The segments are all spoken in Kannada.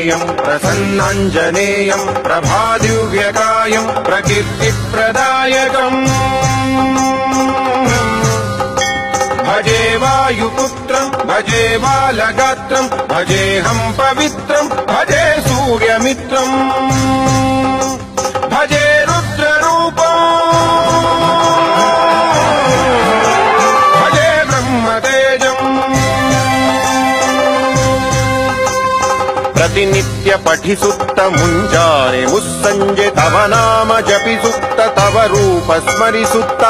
प्रमेयम् प्रसन्नाञ्जनेयम् प्रभादिव्यकायम् प्रकीर्तिप्रदायकम् भजे वायुपुत्रम् भजे बालगात्रम् भजेऽहम् पवित्रम् भजे सूर्यमित्रम् भजे रुद्ररूपम् भजे ब्रह्मतेजम् प्रतिनित्य पठिसुत्त मुञ्जाने मुस्सञ्जे तव नाम जपिसुत्त तव रूप स्मरिसुत्त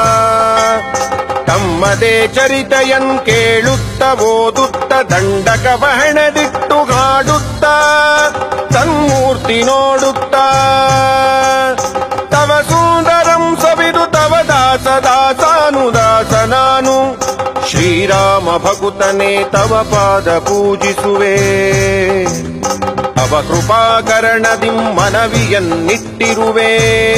ತಮ್ಮದೇ ಚರಿತೆಯನ್ ಕೇಳುತ್ತ ಓದುತ್ತ ದಂಡಕ ಬಹಣದಿಟ್ಟು ಹಾಡುತ್ತ ತನ್ಮೂರ್ತಿ ನೋಡುತ್ತ ತವ ಸುಂದರಂ ಸವಿದು ತವ ದಾಸ ದಾಸಾನುದಾಸ ನಾನು ಶ್ರೀರಾಮ ಭಕುತನೇ ತವ ಪಾದ ಪೂಜಿಸುವೆ ತವ ಕೃಪಾಕರಣದಿಂ ಮನವಿಯನ್ನಿಟ್ಟಿರುವೆ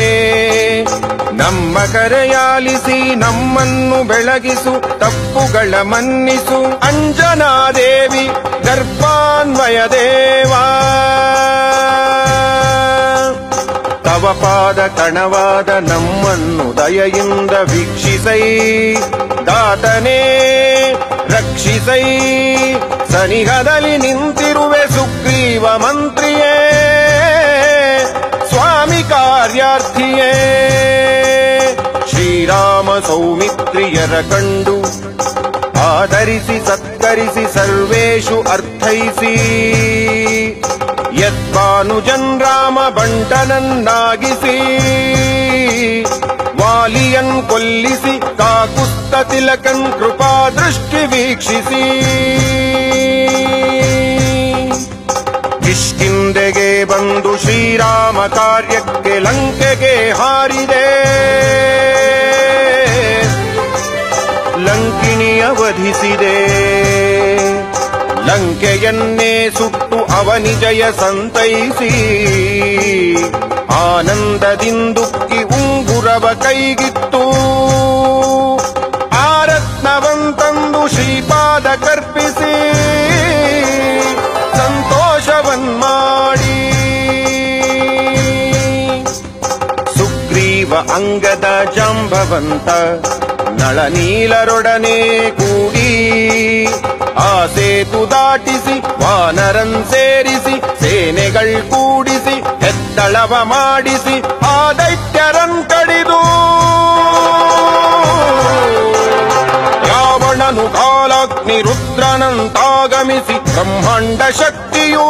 ನಮ್ಮ ಕರೆಯಾಲಿಸಿ ನಮ್ಮನ್ನು ಬೆಳಗಿಸು ತಪ್ಪುಗಳ ಮನ್ನಿಸು ಅಂಜನಾದೇವಿ ಗರ್ಭಾನ್ವಯ ದೇವಾ ತವ ಪಾದ ಕಣವಾದ ನಮ್ಮನ್ನು ದಯೆಯಿಂದ ವೀಕ್ಷಿಸೈ ದಾತನೇ ರಕ್ಷಿಸೈ ಸನಿಹದಲ್ಲಿ ನಿಂತಿರುವೆ ಸುಗ್ರೀವ ಮಂತ್ರಿಯೇ ಸ್ವಾಮಿ ಕಾರ್ಯಾರ್ಥಿಯೇ ಶ್ರೀರಾಮ ಸೌಮಿತ್ರಿಯರ ಕಂಡು ಆದರಿಸಿ ಸತ್ಕರಿಸಿ ಸರ್ವೇಷು ಅರ್ಥೈಸಿ ಯದ್ಭಾನುಜನ್ ರಾಮ ಬಂಟನನ್ನಾಗಿಸಿ ವಾಲಿಯನ್ ಕೊಲ್ಲಿಸಿ ಕಾಕುಸ್ತ ತಿಲಕನ್ ಕೃಪಾ ದೃಷ್ಟಿ ವೀಕ್ಷಿಸಿ ಕಿಷ್ಕಿಂಧೆಗೆ ಬಂದು ಶ್ರೀರಾಮ ಕಾರ್ಯಕ್ಕೆ ಲಂಕೆಗೆ ಹಾರಿದೆ ಲಂಕಿಣಿಯ ವಧಿಸಿದೆ ಲಂಕೆಯನ್ನೇ ಸುಟ್ಟು ಅವನಿಜಯ ಸಂತೈಸಿ ಆನಂದದಿಂದುಕ್ಕಿ ಉಂಗುರವ ಕೈಗಿತ್ತು ಆರತ್ನವಂತಂದು ಶ್ರೀಪಾದ ಕರ್ಪಿಸಿ ಸಂತೋಷವನ್ಮಾಡಿ ಸುಗ್ರೀವ ಅಂಗದ ಜಾಂಬವಂತ ನಳನೀಲರೊಡನೆ ಕೂಡಿ ಆ ಸೇತು ದಾಟಿಸಿ ವಾನರನ್ ಸೇರಿಸಿ ಸೇನೆಗಳ್ ಕೂಡಿಸಿ ಹೆತ್ತಳವ ಮಾಡಿಸಿ ಆ ದೈತ್ಯರನ್ ಕಡಿದು ರಾವಣನು ಕಾಲಾಗ್ನಿ ರುದ್ರನಂತಾಗಮಿಸಿ ಬ್ರಹ್ಮಾಂಡ ಶಕ್ತಿಯೂ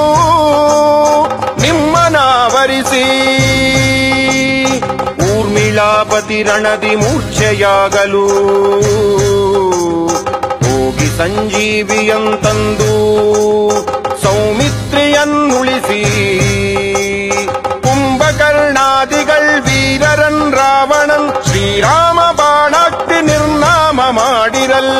ನಿಮ್ಮನಾವರಿಸಿ ಊರ್ಮಿಳಾಪತಿ ರಣದಿ ಮೂರ್ಛೆಯಾಗಲು ಹೋಗಿ ಸಂಜೀವಿಯಂತಂದು ಸೌಮಿತ್ರಿಯನ್ನುಳಿಸಿ ಕುಂಭಕರ್ಣಾದಿಗಳ್ ವೀರರನ್ ರಾವಣನ್ ಶ್ರೀರಾಮ ಬಾಣಾಗ್ತಿ ನಿರ್ನಾಮ ಮಾಡಿರಲ್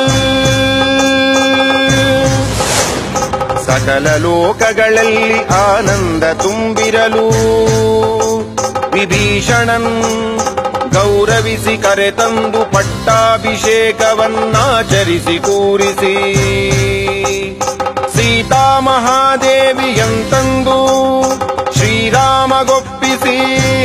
ಸಕಲ ಲೋಕಗಳಲ್ಲಿ ಆನಂದ ತುಂಬಿರಲು ವಿಭೀಷಣನ್ ಗೌರವಿಸಿ ಕರೆತಂದು ಪಟ್ಟಾಭಿಷೇಕವನ್ನಾಚರಿಸಿ ಕೂರಿಸಿ ಸೀತಾ ಮಹಾದೇವಿಯಂತಂದು ಶ್ರೀರಾಮಗೊಪ್ಪಿಸಿ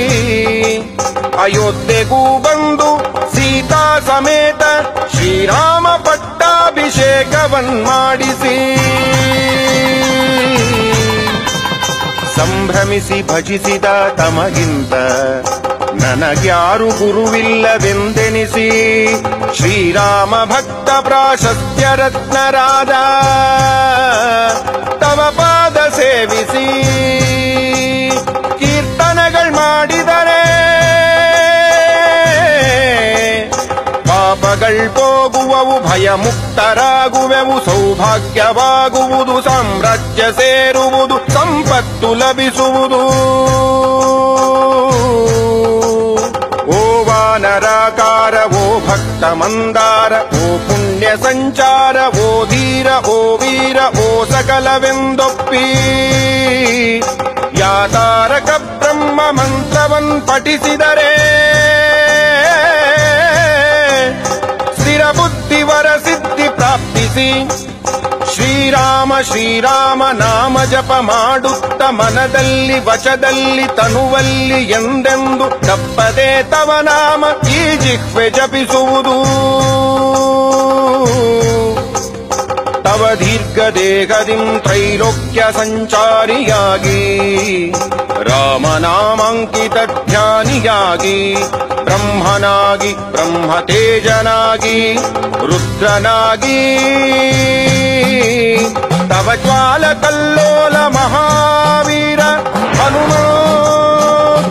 ಅಯೋಧ್ಯೆಗೂ ಬಂದು ಸೀತಾ ಸಮೇತ ಶ್ರೀರಾಮ ಪಟ್ಟಾಭಿಷೇಕವನ್ಮಾಡಿಸಿ ಸಂಭ್ರಮಿಸಿ ಭಜಿಸಿದ ತಮಗಿಂತ ನನಗ್ಯಾರು ಗುರುವಿಲ್ಲವೆಂದೆನಿಸಿ ಶ್ರೀರಾಮ ಭಕ್ತ ಪ್ರಾಶಸ್ತ್ಯ ರತ್ನರಾದ ತವ ಪಾದ ಸೇವಿಸಿ ಕೀರ್ತನೆಗಳು ಮಾಡಿದರೆ ಪಾಪಗಳ್ ಹೋಗುವವು ಭಯ ಮುಕ್ತರಾಗುವೆವು ಸೌಭಾಗ್ಯವಾಗುವುದು ಸಾಮ್ರಾಜ್ಯ ಸೇರುವುದು ಸಂಪತ್ತು ಲಭಿಸುವುದು ಓ ವಾನರಾಕಾರ ಓ ಭಕ್ತ ಮಂದಾರ ಓ ಪುಣ್ಯ ಸಂಚಾರ ಓ ಧೀರ ಓ ವೀರ ಓ ಸಕಲವೆಂದೊಪ್ಪಿ ಯಾತಾರಕ ಬ್ರಹ್ಮ ಮಂತ್ರವನ್ ಪಠಿಸಿದರೆ ಸ್ಥಿರ ಬುದ್ಧಿವರ ಸಿದ್ಧಿ ಪ್ರಾಪ್ತಿಸಿ ಶ್ರೀರಾಮ ಶ್ರೀರಾಮ ನಾಮ ಜಪ ಮಾಡುತ್ತ ಮನದಲ್ಲಿ ವಚದಲ್ಲಿ ತನುವಲ್ಲಿ ಎಂದೆಂದು ತಪ್ಪದೆ ತವ ನಾಮ ಈ ಜಿಹ್ವೆ ಜಪಿಸುವುದು ತವ ದೀರ್ಘ ದೇಹದಿಂ ತ್ರೈಲೋಕ್ಯ ಸಂಚಾರಿಯಾಗಿ ರಾಮನಾಮಾಂಕಿತ ಧ್ಯಾನಿಯಾಗಿ ಬ್ರಹ್ಮನಾಗಿ ಬ್ರಹ್ಮತೇಜನಾಗಿ ರುದ್ರನಾಗಿ ತವ ಜ್ವಾಲ ಕಲ್ಲೋಲ ಮಹಾವೀರ ಹನುಮಂತ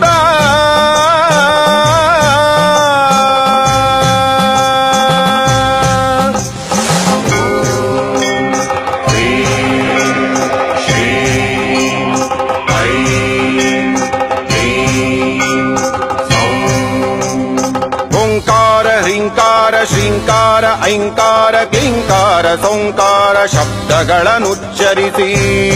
ಶ್ರೀಂಕಾರ ಐಂಕಾರ ಕ್ಲೀಂಕಾರ ಸೌಂಕಾರ ಶಬ್ದಗಳನ್ನುಚ್ಚರಿಸಿ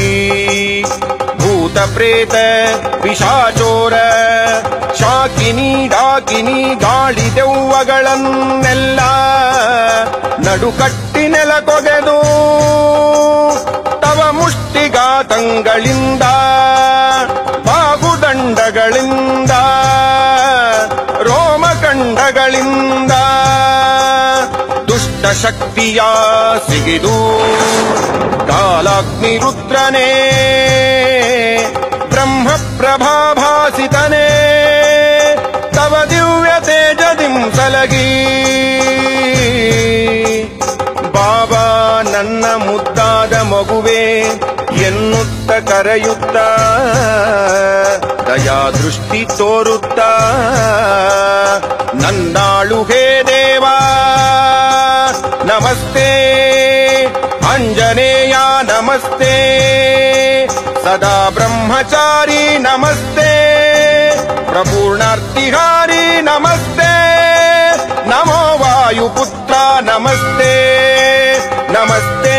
ಭೂತ ಪ್ರೇತ ಪಿಶಾಚೋರ ಶಾಕಿನಿ ಡಾಕಿನಿ ಗಾಳಿ ದೆವ್ವಗಳನ್ನೆಲ್ಲ ನಡುಕಟ್ಟಿ ನೆಲಕೊಗೆದು ತವ ಮುಷ್ಟಿಘಾತಂಗಳಿಂದ ಬಾಗುದಂಡಗಳಿಂದ ರೋಮಖಂಡಗಳಿಂದ ದುಷ್ಟ ಶಕ್ತಿಯ ಸಿಗಿದು ಕಾಲಾಗ್ನಿ ರುದ್ರನೇ ಬ್ರಹ್ಮ ಪ್ರಭಾಭಾಸಿತನೇ ತವ ದಿವ್ಯ ತೇಜದಿಂ ಸಲಗಿ ಬಾಬಾ ನನ್ನ ಮುದ್ದಾದ ಮಗುವೆ ಎನ್ನುತ್ತ ಕರೆಯುತ್ತ ದಯಾ ದೃಷ್ಟಿ ತೋರುತ್ತ ನನ್ನಾಳು ಹೇ ದೇವಾ ನಮಸ್ತೆ ಆಂಜನೇಯ ನಮಸ್ತೆ ಸದಾ ಬ್ರಹ್ಮಚಾರಿ ನಮಸ್ತೆ ಪ್ರಪೂರ್ಣಾರ್ತಿಹಾರಿ ನಮಸ್ತೆ ನಮೋ ವಾಯುಪುತ್ರ ನಮಸ್ತೆ ನಮಸ್ತೆ